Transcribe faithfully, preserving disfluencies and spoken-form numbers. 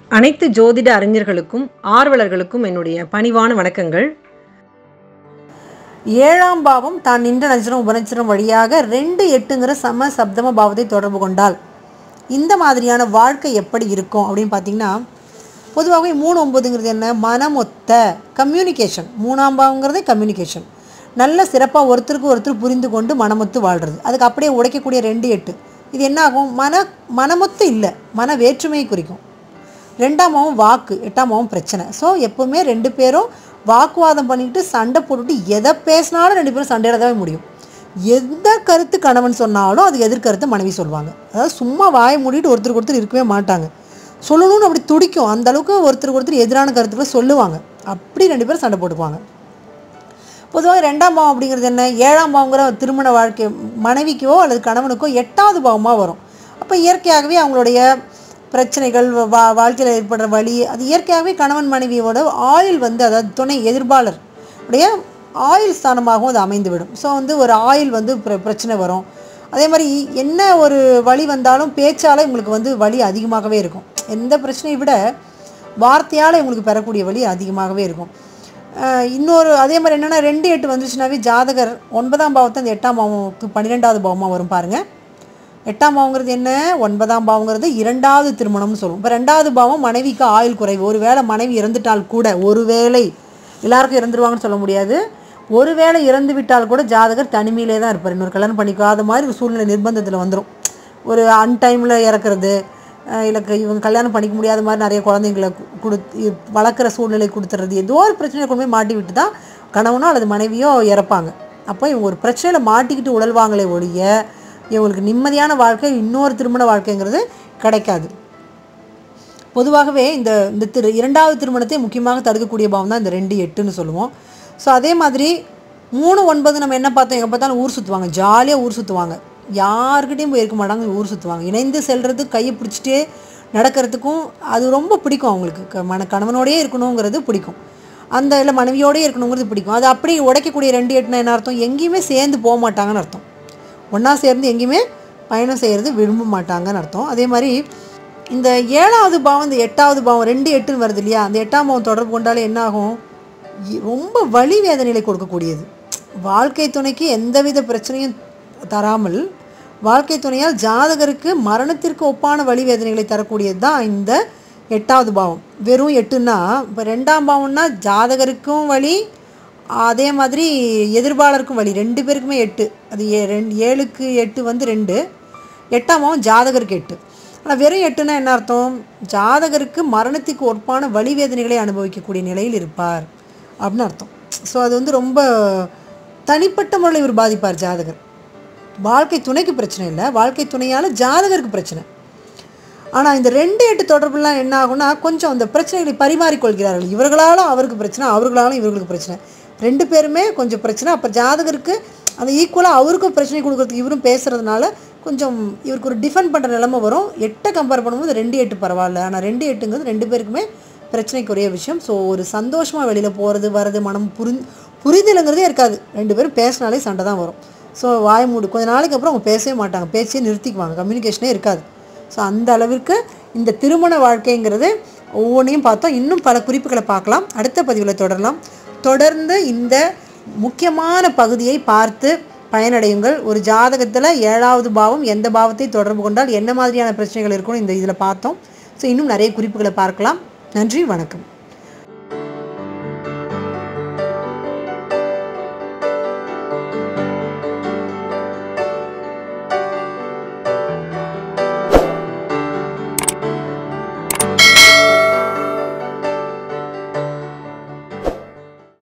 அனைத்து ஜோதிட அறிஞர்களுக்கும் ஆர்வலர்களுக்கும் என்னுடைய பணிவான வணக்கங்கள். ஏழாம் பாவம் தான் நின்ற நட்சத்திரம் உபநட்சத்திரம் வழியாக ரெண்டு எட்டுங்கிற சம சப்தம பாவத்தை தொடர்பு கொண்டால் இந்த மாதிரியான வாழ்க்கை எப்படி இருக்கும் அப்படின்னு பார்த்தீங்கன்னா, பொதுவாகவே மூணு ஒம்பதுங்கிறது என்ன, மனமொத்த கம்யூனிகேஷன். மூணாம் பாவங்கிறதே கம்யூனிகேஷன். நல்ல சிறப்பாக ஒருத்தருக்கு ஒருத்தர் புரிந்து கொண்டு மனமொத்து வாழ்கிறது. அதுக்கு அப்படியே உடைக்கக்கூடிய ரெண்டு எட்டு இது என்ன ஆகும், மன மனமொத்து இல்லை, மன வேற்றுமையை குறிக்கும். ரெண்டாம் பாவம் வாக்கு, எட்டாம் பாவம் பிரச்சனை. ஸோ எப்போவுமே ரெண்டு பேரும் வாக்குவாதம் பண்ணிக்கிட்டு சண்டை போட்டுட்டு எதை பேசினாலும் ரெண்டு பேரும் சண்டையிட தான் முடியும். எந்த கருத்து கணவன் சொன்னாலும் அது எதிர்கருத்து மனைவி சொல்லுவாங்க. அதாவது சும்மா வாயை மூடிட்டு ஒருத்தருக்கு ஒருத்தர் இருக்கவே மாட்டாங்க. சொல்லணும்னு அப்படி துடிக்கும். அந்த அளவுக்கு ஒருத்தருக்கு ஒருத்தர் எதிரான கருத்துக்களை சொல்லுவாங்க. அப்படி ரெண்டு பேரும் சண்டை போட்டுக்குவாங்க. பொதுவாக ரெண்டாம் பாவம் அப்படிங்கிறது என்ன, ஏழாம் பாவங்கிற திருமண வாழ்க்கை மனைவிக்கோ அல்லது கணவனுக்கோ எட்டாவது பாவமாக வரும். அப்போ இயற்கையாகவே அவங்களுடைய பிரச்சனைகள், வா வாழ்க்கையில் ஏற்படுற வழி, அது இயற்கையாகவே கணவன் மனைவியோட ஆயுள் வந்து, அதாவது துணை எதிர்ப்பாளர் உடைய ஆயுள் ஸ்தானமாகவும் அது அமைந்துவிடும். ஸோ வந்து ஒரு ஆயுள் வந்து பிர பிரச்சனை வரும். அதே மாதிரி என்ன ஒரு வழி வந்தாலும் பேச்சால் இவங்களுக்கு வந்து வலி அதிகமாகவே இருக்கும். எந்த பிரச்சனையை விட வார்த்தையால் இவங்களுக்கு பெறக்கூடிய வலி அதிகமாகவே இருக்கும். இன்னொரு அதே மாதிரி என்னென்னா, ரெண்டு எட்டு வந்துச்சுனாவே ஜாதகர் ஒன்பதாம் பாவத்தை அந்த எட்டாம் பாவத்துக்கு பன்னிரெண்டாவது பாவமாக வரும் பாருங்கள். எட்டாம் பாவங்கிறது என்ன, ஒன்பதாம் பாவங்கிறது இரண்டாவது திருமணம்னு சொல்லுவோம். இப்போ ரெண்டாவது பாவம் மனைவிக்கு ஆயுள் குறைவு. ஒரு வேளை மனைவி இறந்துட்டால் கூட, ஒரு வேளை எல்லாருக்கும் இறந்துருவாங்கன்னு சொல்ல முடியாது, ஒரு வேளை இறந்து விட்டால் கூட ஜாதகர் தனிமையிலே தான் இருப்பார். இன்னொரு கல்யாணம் பண்ணிக்காத மாதிரி ஒரு சூழ்நிலை நிர்பந்தத்தில் வந்துடும். ஒரு அன்டைமில் இறக்குறது, இல்லை இவங்க கல்யாணம் பண்ணிக்க முடியாத மாதிரி நிறைய குழந்தைங்களை கொடுத்து வளர்க்குற சூழ்நிலை கொடுத்துறது, ஏதோ ஒரு பிரச்சனையை கொண்டு போய் மாட்டி விட்டு தான் கணவனோ அல்லது மனைவியோ இறப்பாங்க. அப்போ இவங்க ஒரு பிரச்சனையில் மாட்டிக்கிட்டு உழல்வாங்களே ஒழிய இவங்களுக்கு நிம்மதியான வாழ்க்கை, இன்னொரு திருமண வாழ்க்கைங்கிறது கிடைக்காது. பொதுவாகவே இந்த இந்த திரு இரண்டாவது திருமணத்தை முக்கியமாக தடுக்கக்கூடிய பாவம் தான் இந்த ரெண்டு எட்டுன்னு சொல்லுவோம். ஸோ அதே மாதிரி மூணு ஒன்பது நம்ம என்ன பார்த்தோம், எங்கே பார்த்தாலும் ஊர் சுற்றுவாங்க, ஜாலியாக ஊர் சுற்றுவாங்க, யாருக்கிட்டையும் போய் இருக்க மாட்டாங்க, ஊர் சுற்றுவாங்க. இணைந்து செல்வது, கையை பிடிச்சிட்டே நடக்கிறதுக்கும் அது ரொம்ப பிடிக்கும் அவங்களுக்கு. மன கணவனோடையே இருக்கணுங்கிறது பிடிக்கும், அந்த இல்லை மனைவியோடயே இருக்கணுங்கிறது பிடிக்கும். அது அப்படி உடைக்கக்கூடிய ரெண்டு எட்டுனா என்ன அர்த்தம், எங்கேயுமே சேர்ந்து போக மாட்டாங்கன்னு அர்த்தம். ஒன்றா சேர்ந்து எங்கேயுமே பயணம் செய்கிறது விரும்ப மாட்டாங்கன்னு அர்த்தம். அதே மாதிரி இந்த ஏழாவது பாவம், இந்த எட்டாவது பாவம் ரெண்டு எட்டுன்னு வருது இல்லையா, அந்த எட்டாம் பாவம் தொடர்பு கொண்டாலே என்ன ஆகும், ரொம்ப வலி வேதனைகளை கொடுக்கக்கூடியது. வாழ்க்கை துணைக்கு எந்தவித பிரச்சனையும் தராமல் வாழ்க்கை துணையால் ஜாதகருக்கு மரணத்திற்கு ஒப்பான வலி வேதனைகளை தரக்கூடியது தான் இந்த எட்டாவது பாவம். வெறும் எட்டுன்னா, இப்போ ரெண்டாம் பாவம்னா ஜாதகருக்கும் வலி, அதே மாதிரி எதிர்பாளருக்கும் வழி, ரெண்டு பேருக்குமே எட்டு. அது ஏ ரெண்டு ஏழுக்கு எட்டு வந்து ரெண்டு, எட்டாம் பாவம் ஜாதகருக்கு எட்டு. ஆனால் வெறும் எட்டுனா என்ன அர்த்தம், ஜாதகருக்கு மரணத்துக்கு ஒப்பான வலி வேதனைகளை அனுபவிக்கக்கூடிய நிலையில் இருப்பார் அப்படின்னு அர்த்தம். ஸோ அது வந்து ரொம்ப தனிப்பட்ட முறையில் இவர் பாதிப்பார் ஜாதகர். வாழ்க்கை துணைக்கு பிரச்சனை இல்லை, வாழ்க்கை துணையால் ஜாதகருக்கு பிரச்சனை. ஆனால் இந்த ரெண்டு எட்டு தொடர்புலாம் என்ன ஆகும்னா, கொஞ்சம் அந்த பிரச்சனைகளை பரிமாறிக்கொள்கிறார்கள். இவர்களாலும் அவருக்கு பிரச்சனை, அவர்களாலும் இவர்களுக்கு பிரச்சனை, ரெண்டு பேருமே கொஞ்சம் பிரச்சனை. அப்போ ஜாதகருக்கு அந்த ஈக்குவலாக அவருக்கும் பிரச்சனை கொடுக்குறதுக்கு இவரும் பேசுகிறதுனால கொஞ்சம் இவருக்கு ஒரு டிஃபெண்ட் பண்ணுற நிலைமை வரும். எட்டை கம்பேர் பண்ணும்போது ரெண்டு எட்டு பரவாயில்ல, ஆனால் ரெண்டு எட்டுங்கிறது ரெண்டு பேருக்குமே பிரச்சனைக்குரிய விஷயம். ஸோ ஒரு சந்தோஷமாக வெளியில் போகிறது வர்றது, மனம் புரி புரிதலுங்கிறதே இருக்காது. ரெண்டு பேரும் பேசினாலே சண்டை தான் வரும். ஸோ வாய் மூடு கொஞ்ச நாளைக்கு அப்புறம் அவங்க பேசவே மாட்டாங்க, பேச்சே நிறுத்திக்குவாங்க, கம்யூனிகேஷனே இருக்காது. ஸோ அந்த அளவிற்கு இந்த திருமண வாழ்க்கைங்கிறது ஒவ்வொன்றையும் பார்த்தோம். இன்னும் பல குறிப்புகளை பார்க்கலாம், அடுத்த பதிவில் தொடரலாம். தொடர்ந்து இந்த முக்கியமான பகுதியை பார்த்து பயனடையுங்கள். ஒரு ஜாதகத்தில் ஏழாவது பாவம் எந்த பாவத்தை தொடர்பு கொண்டால் என்ன மாதிரியான பிரச்சனைகள் இருக்குன்னு இந்த இதில் பார்த்தோம். ஸோ இன்னும் நிறைய குறிப்புகளை பார்க்கலாம். நன்றி, வணக்கம்.